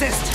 assist!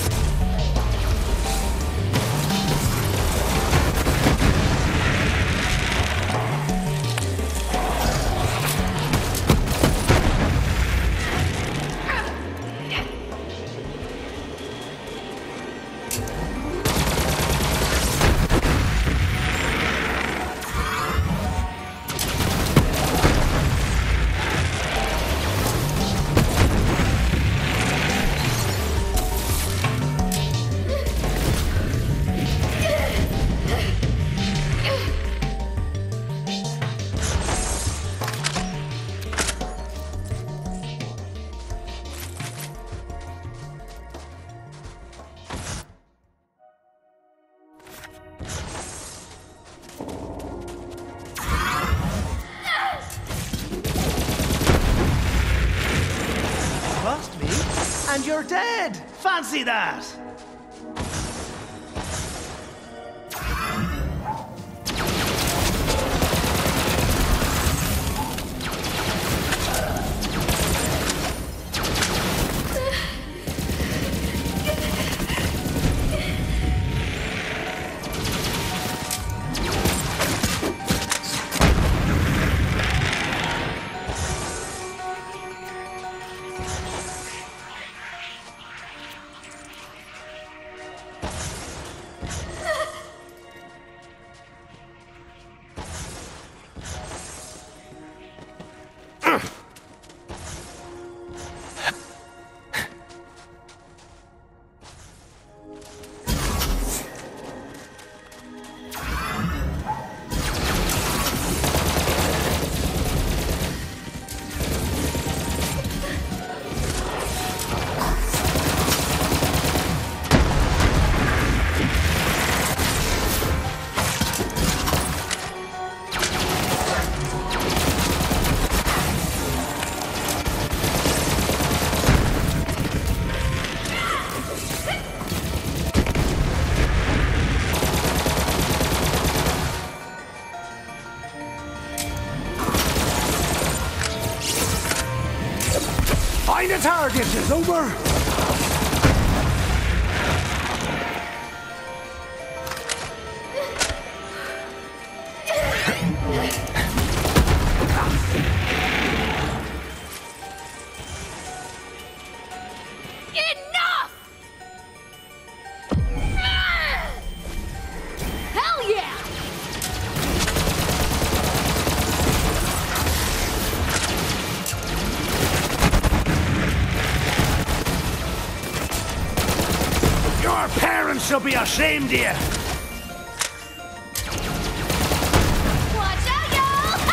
And you're dead! Fancy that! Find a target, is over! Parents should be ashamed of you! Watch out, y'all!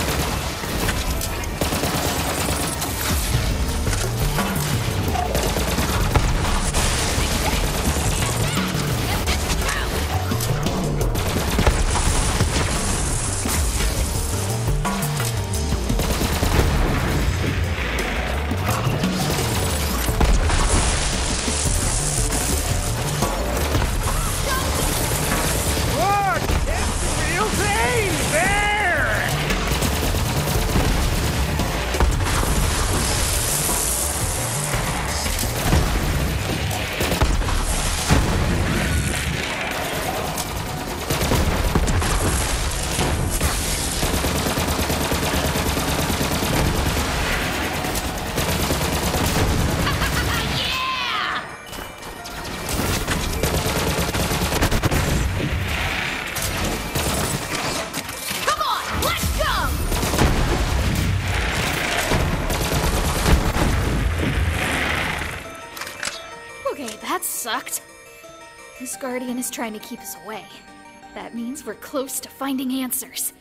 Sucked. This Guardian is trying to keep us away. That means we're close to finding answers.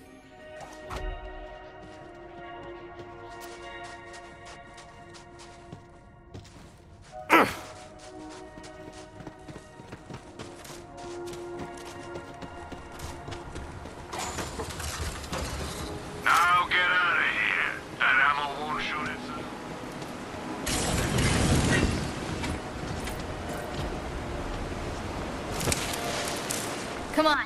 Now get out of here. That ammo won't shoot itself. Come on.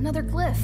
Another glyph.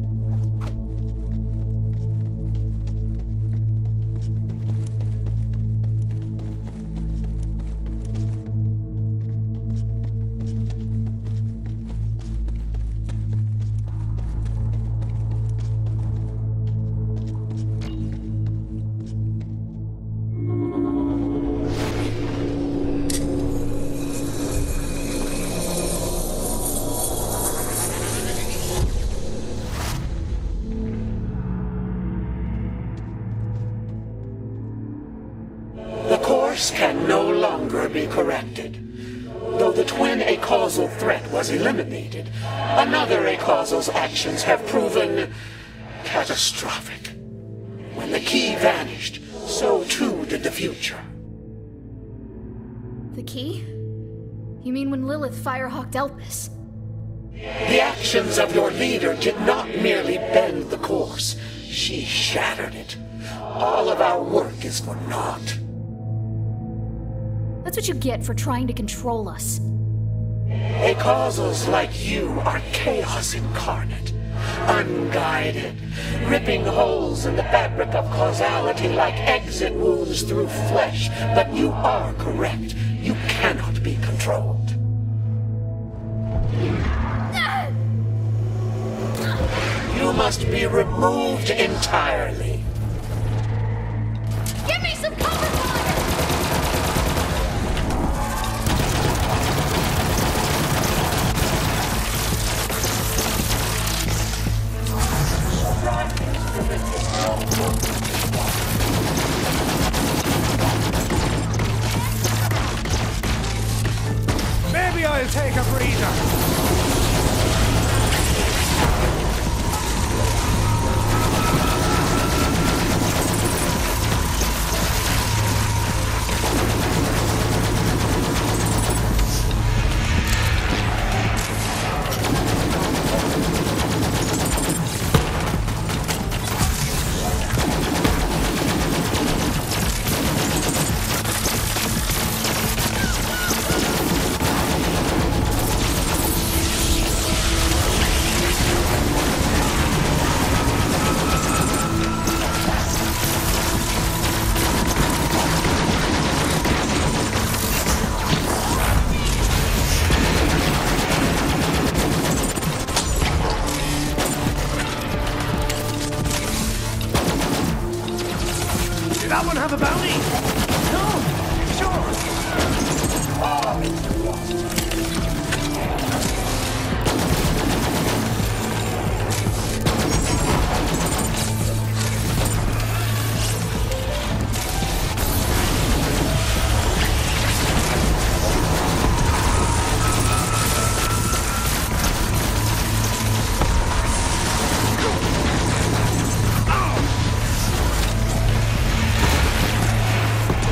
Can no longer be corrected. Though the twin acausal threat was eliminated, another acausal's actions have proven catastrophic. When the key vanished, so too did the future. The key? You mean when Lilith firehawked Elpis? The actions of your leader did not merely bend the course, she shattered it. All of our work is for naught. That's what you get for trying to control us. Acausals like you are chaos incarnate, unguided, ripping holes in the fabric of causality like exit wounds through flesh. But you are correct. You cannot be controlled. You must be removed entirely. Give me some cover fire! Maybe I'll take a breather. Did that one have a bounty? No! Sure!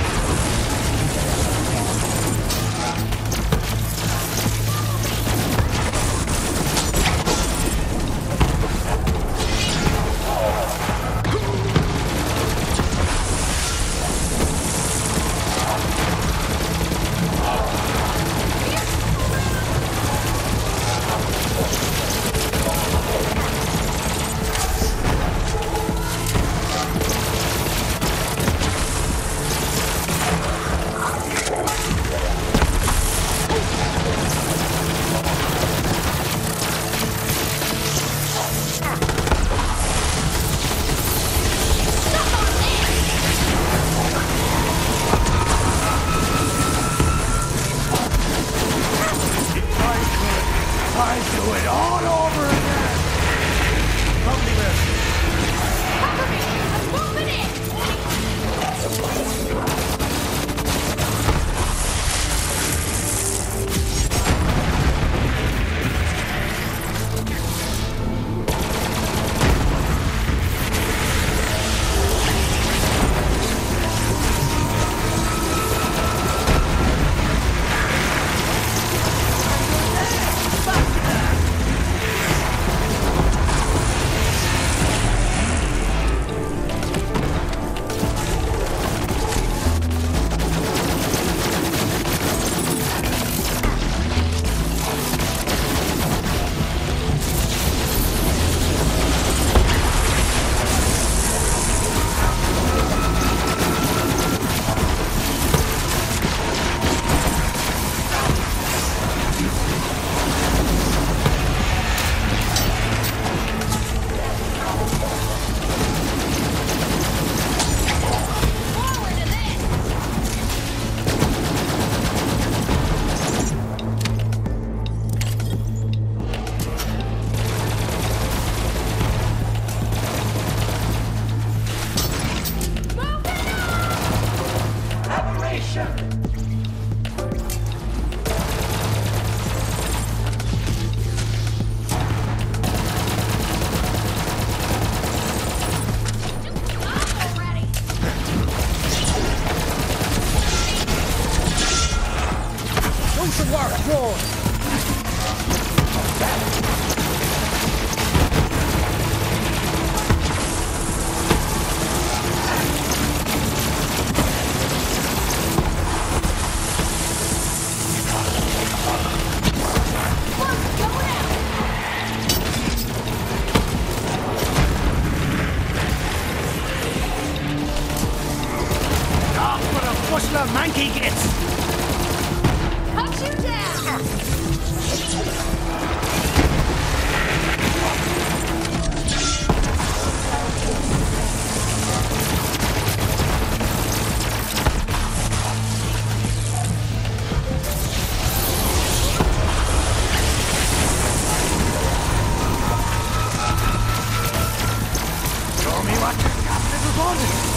monkey gets! Cut you down! Show me what you got, little body!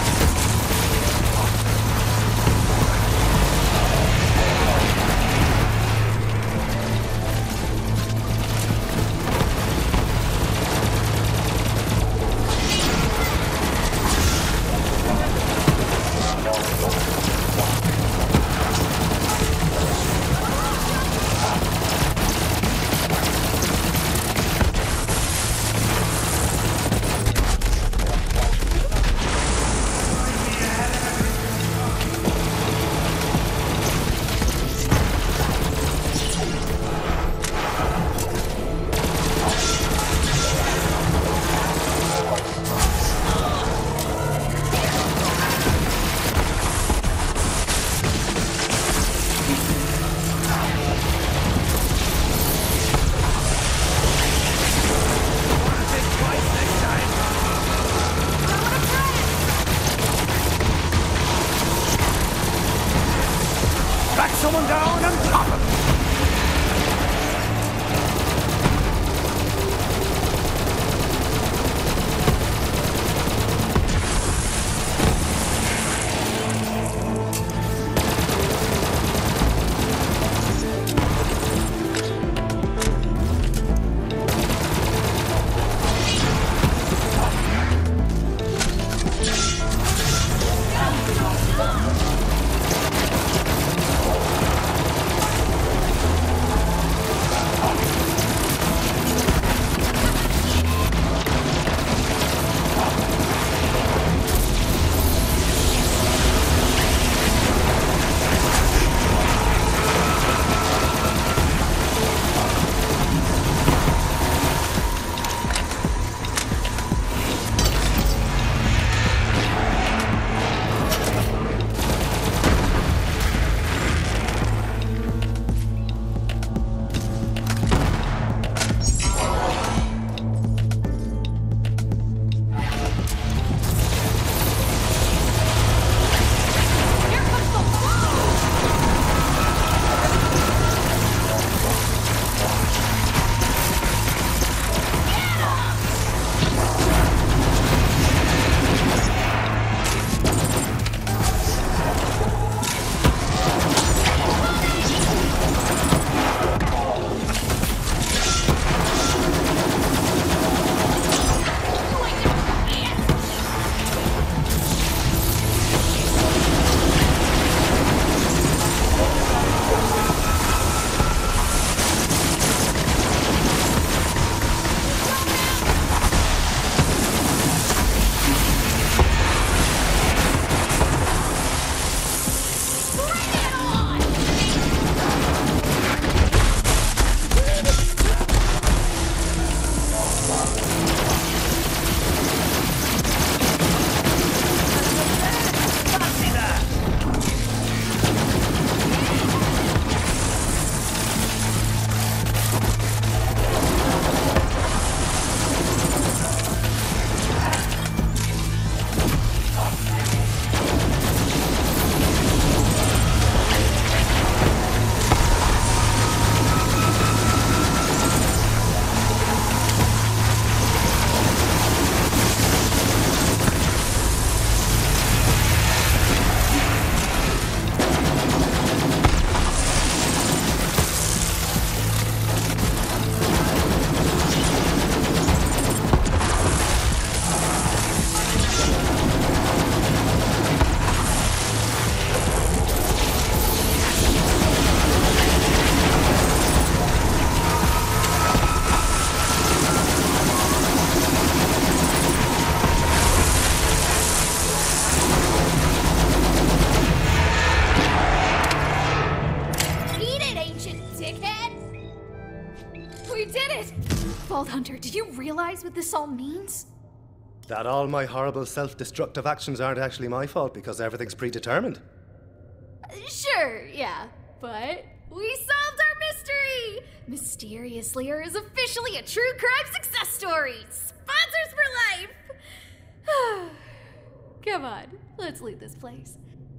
Back someone down and pop him! Vault Hunter, do you realize what this all means? That all my horrible self-destructive actions aren't actually my fault because everything's predetermined. Sure, yeah, but we solved our mystery! Mysterious Lair is officially a true crime success story! Sponsors for life! Come on, let's leave this place.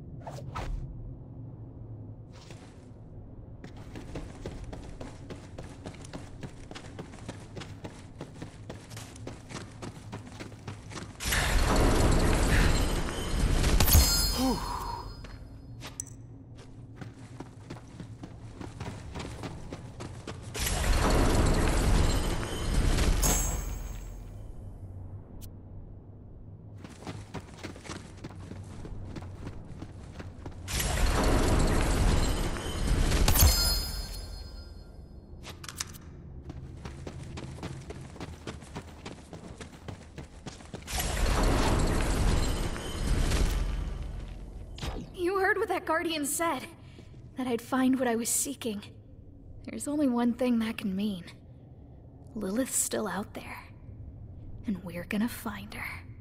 You heard what that Guardian said. That I'd find what I was seeking. There's only one thing that can mean. Lilith's still out there. And we're gonna find her.